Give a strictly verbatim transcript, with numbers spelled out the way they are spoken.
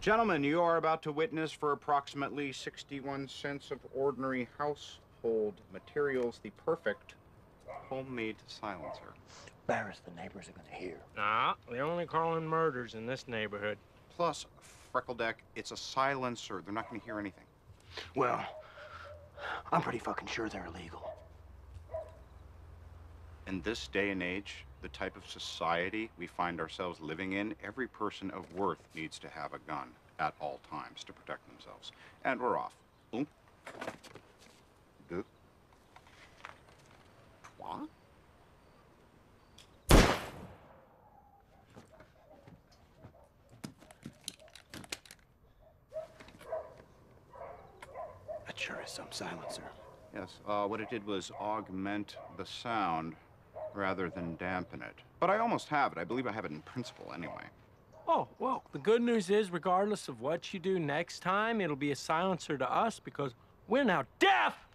Gentlemen, you are about to witness for approximately sixty-one cents of ordinary household materials the perfect homemade silencer. Embarrass the neighbors are gonna hear. Nah, they're only calling murders in this neighborhood. Plus, Freckledeck, it's a silencer. They're not going to hear anything. Well, I'm pretty fucking sure they're illegal. In this day and age, the type of society we find ourselves living in, every person of worth needs to have a gun at all times to protect themselves. And we're off. Un, deux, trois. That sure is some silencer. Yes, uh, what it did was augment the sound rather than dampen it. But I almost have it. I believe I have it in principle anyway. Oh, well, the good news is, regardless of what you do next time, it'll be a silencer to us because we're now deaf!